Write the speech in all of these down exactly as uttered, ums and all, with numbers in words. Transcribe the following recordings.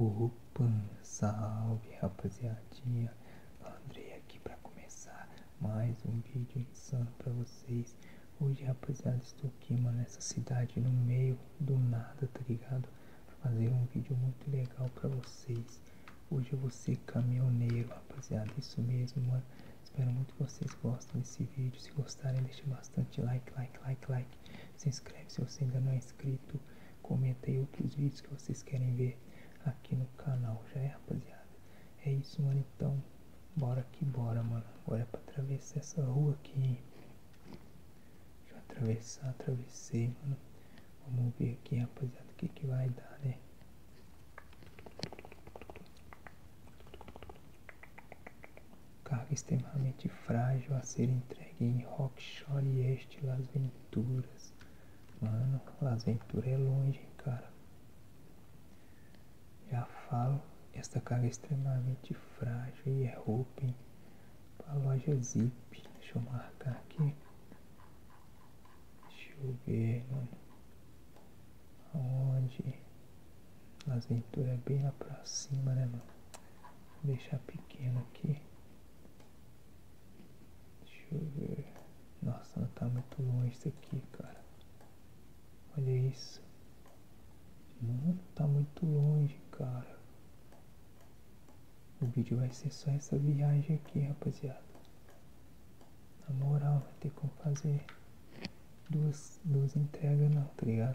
Opa, salve rapaziadinha, Andrei aqui pra começar mais um vídeo insano pra vocês. Hoje, rapaziada, estou aqui, mano, nessa cidade no meio do nada, tá ligado? Pra fazer um vídeo muito legal pra vocês. Hoje eu vou ser caminhoneiro, rapaziada, isso mesmo, mano. Espero muito que vocês gostem desse vídeo. Se gostarem, deixa bastante like, like, like, like. Se inscreve se você ainda não é inscrito. Comenta aí outros vídeos que vocês querem ver aqui no canal, já é, rapaziada? É isso, mano, então bora que bora, mano. Agora é pra atravessar essa rua aqui, hein? Deixa eu atravessar, atravessei, mano. Vamos ver aqui, rapaziada, o que que vai dar, né? Carga extremamente frágil a ser entregue em Rockshore Este, Las Venturas. Mano, Las Venturas é longe, hein, cara. Já falo, esta carga é extremamente frágil e é roupa, hein? Pra loja Zip. Deixa eu marcar aqui. Deixa eu ver, mano. Aonde? Las Venturas é bem lá pra cima, né, mano? Vou deixar pequeno aqui. Deixa eu ver. Nossa, não tá muito longe isso aqui, cara. Olha isso. Não tá muito longe, cara. O vídeo vai ser só essa viagem aqui, rapaziada. Na moral, vai ter como fazer duas, duas entregas não, tá ligado?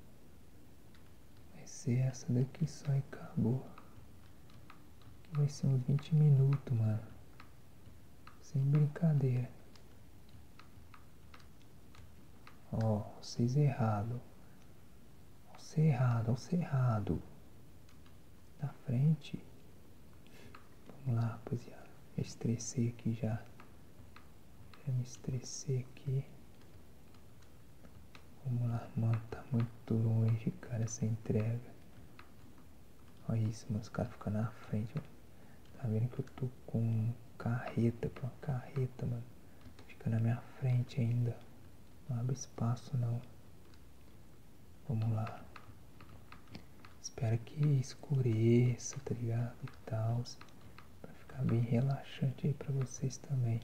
Vai ser essa daqui só e acabou. Aqui vai ser uns vinte minutos, mano. Sem brincadeira. Ó, vocês errado. Você errado, você errado. Na frente. Vamos lá, rapaziada. Já estressei aqui já. Já me estressei aqui. Vamos lá, mano. Tá muito longe, cara, essa entrega. Olha isso, mano. Os caras ficam na frente, mano. Tá vendo que eu tô com carreta, com uma carreta, mano. Fica na minha frente ainda. Não abre espaço, não. Vamos lá. Espero que escureça, tá ligado? E tal. Pra ficar bem relaxante aí pra vocês também.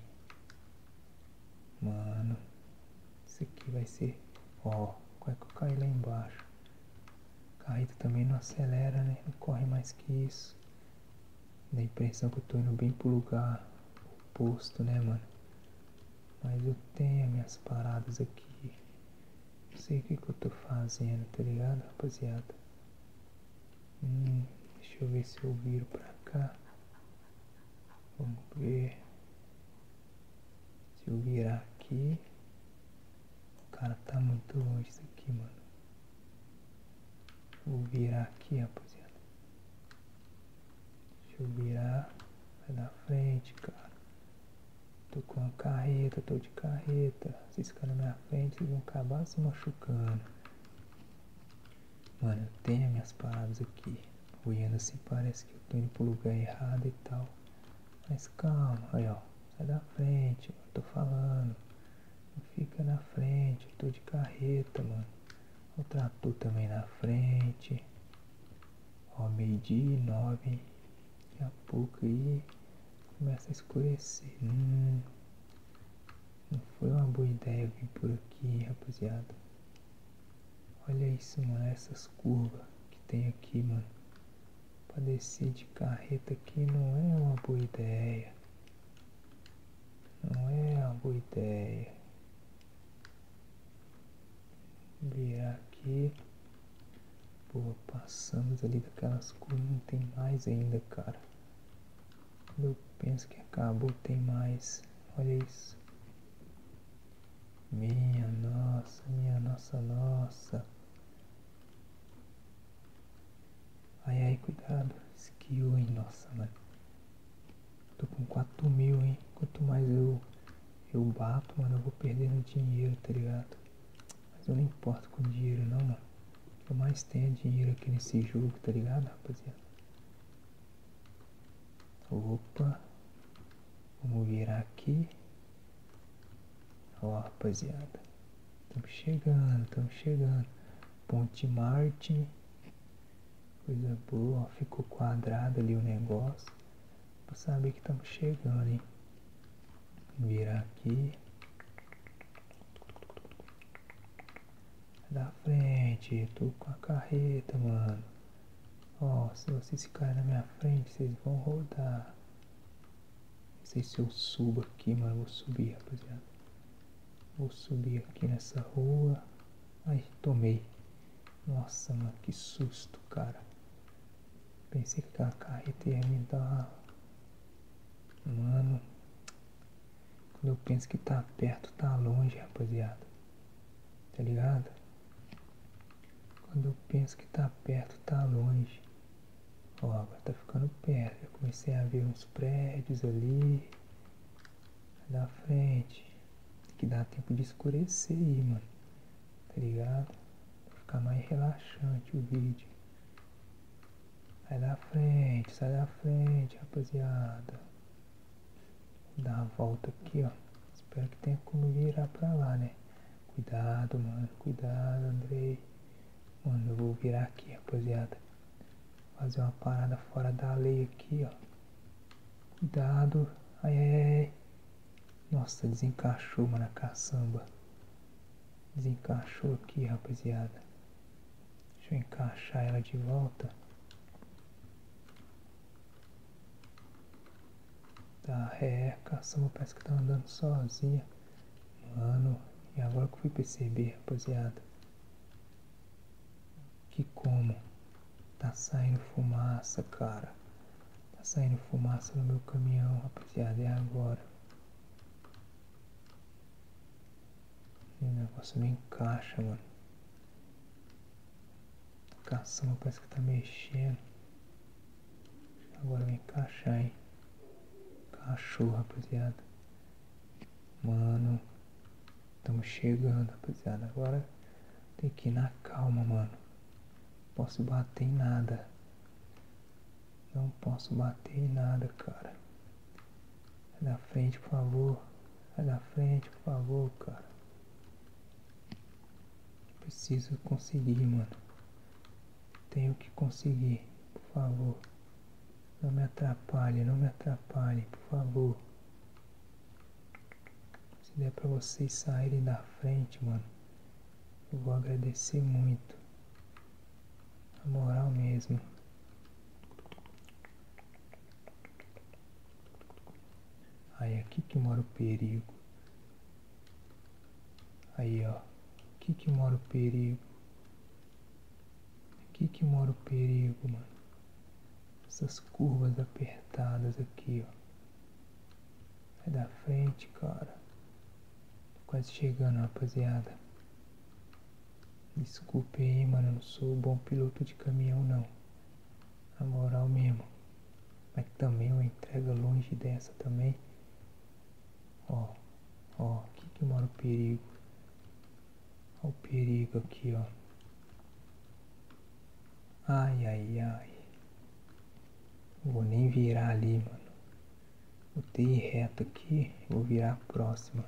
Mano. Isso aqui vai ser... Ó, qual é que eu caí lá embaixo? A carreta também não acelera, né? Não corre mais que isso. Dá a impressão que eu tô indo bem pro lugar oposto, né, mano? Mas eu tenho as minhas paradas aqui. Não sei o que que eu tô fazendo, tá ligado, rapaziada? Hum, deixa eu ver se eu viro pra cá. Vamos ver. Se eu virar aqui. O cara tá muito longe isso aqui, mano. Vou virar aqui, rapaziada. Deixa eu virar. Vai na frente, cara. Tô com uma carreta, tô de carreta. Vocês ficam na minha frente, vocês vão acabar se machucando. Mano, eu tenho as minhas paradas aqui. Olhando assim parece que eu tô indo pro lugar errado e tal. Mas calma, aí ó. Sai da frente, eu tô falando. Não fica na frente, eu tô de carreta, mano. O trator também na frente. Ó, meio-dia e nove. Daqui a pouco aí começa a escurecer. Hum, não foi uma boa ideia vir por aqui, rapaziada. Olha isso, mano. Essas curvas que tem aqui, mano. Pra descer de carreta aqui não é uma boa ideia. Não é uma boa ideia. Virar aqui. Pô, passamos ali daquelas curvas. Não tem mais ainda, cara. Quando eu penso que acabou, tem mais. Olha isso. Minha nossa, minha nossa, nossa. Ai, ai, cuidado. Esquiou, hein? Nossa, mano. Tô com quatro mil, hein? Quanto mais eu, eu bato, mano, eu vou perdendo dinheiro, tá ligado? Mas eu não importo com dinheiro, não, mano. O que eu mais tenho é dinheiro aqui nesse jogo, tá ligado, rapaziada? Opa. Vamos virar aqui. Ó, rapaziada. Estamos chegando, estamos chegando. Ponte Martin. Coisa boa, ó, ficou quadrado ali o negócio. Pra saber que estamos chegando, hein? Virar aqui. Da frente, tô com a carreta, mano. Ó, se vocês ficarem na minha frente, vocês vão rodar. Não sei se eu subo aqui, mano. Vou subir, rapaziada. Vou subir aqui nessa rua. Ai, tomei. Nossa, mano, que susto, cara. Pensei que aquela carreta ia me dar. Mano. Quando eu penso que tá perto, tá longe, rapaziada. Tá ligado? Quando eu penso que tá perto, tá longe. Ó, agora tá ficando perto. Eu comecei a ver uns prédios ali. Da frente. Tem que dar tempo de escurecer aí, mano. Tá ligado? Pra ficar mais relaxante o vídeo. Sai da frente, sai da frente, rapaziada. Vou dar a volta aqui, ó. Espero que tenha como virar pra lá, né? Cuidado, mano. Cuidado, Andrei. Mano, eu vou virar aqui, rapaziada. Fazer uma parada fora da lei aqui, ó. Cuidado. Ai, ai, ai. Nossa, desencaixou, mano, a caçamba. Desencaixou aqui, rapaziada. Deixa eu encaixar ela de volta. Tá, é, a caçamba parece que tá andando sozinha. Mano, e agora que eu fui perceber, rapaziada. Que como? Tá saindo fumaça, cara. Tá saindo fumaça no meu caminhão, rapaziada. É agora. O negócio não encaixa, mano. A caçamba parece que tá mexendo. Agora vai encaixar, hein? Encaixou, rapaziada. Mano. Estamos chegando, rapaziada. Agora tem que ir na calma, mano. Não posso bater em nada. Não posso bater em nada, cara. Sai da frente, por favor. Sai da frente, por favor, cara. Preciso conseguir, mano. Tenho que conseguir, por favor. Não me atrapalhe, não me atrapalhe, por favor. Se der pra vocês saírem da frente, mano, eu vou agradecer muito. Na moral mesmo. Aí, aqui que mora o perigo. Aí, ó. Aqui que mora o perigo. Aqui que mora o perigo, mano. Essas curvas apertadas aqui, ó. Sai da frente, cara. Tô quase chegando, rapaziada. Desculpe aí, mano. Eu não sou bom piloto de caminhão, não. Na moral mesmo. Mas também uma entrega longe dessa também. Ó. Ó. Aqui que mora o perigo. Ó o perigo aqui, ó. Ai, ai, ai. Não vou nem virar ali, mano. Vou ter ir reto aqui. Vou virar a próxima.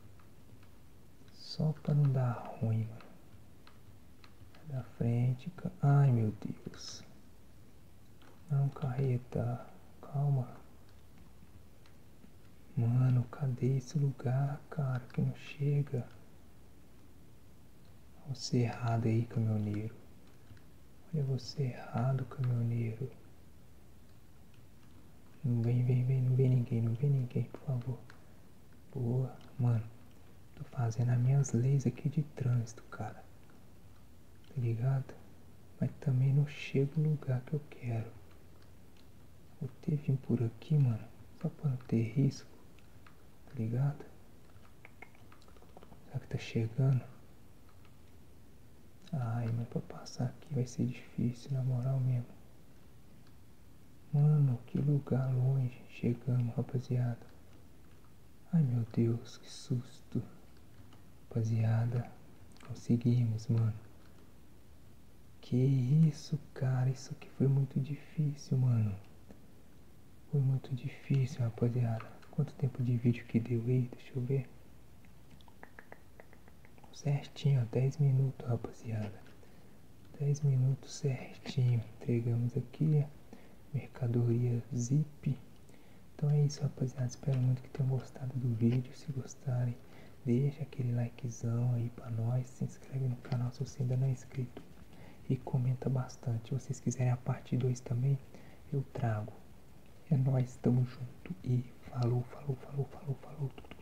Só pra não dar ruim, mano. Da frente. Ai, meu Deus. Não, carreta. Calma. Mano, cadê esse lugar, cara? Que não chega. Você errado aí, caminhoneiro. Olha você errado, caminhoneiro. Não vem, vem, vem, não vem ninguém, não vem ninguém, por favor. Boa, mano. Tô fazendo as minhas leis aqui de trânsito, cara. Tá ligado? Mas também não chego no lugar que eu quero. Vou ter que vir por aqui, mano. Só pra não ter risco. Tá ligado? Será que tá chegando? Ai, mas pra passar aqui vai ser difícil, na moral mesmo. Mano, que lugar longe. Chegamos, rapaziada. Ai, meu Deus, que susto. Rapaziada, conseguimos, mano. Que isso, cara. Isso aqui foi muito difícil, mano. Foi muito difícil, rapaziada. Quanto tempo de vídeo que deu aí? Deixa eu ver. Certinho, ó, dez minutos, rapaziada. dez minutos certinho. Entregamos aqui mercadoria zip. Então é isso, rapaziada. Espero muito que tenham gostado do vídeo. Se gostarem, deixa aquele likezão aí pra nós. Se inscreve no canal se você ainda não é inscrito. E comenta bastante. Se vocês quiserem a parte dois também, eu trago. É nóis, tamo junto. E falou, falou, falou, falou, falou.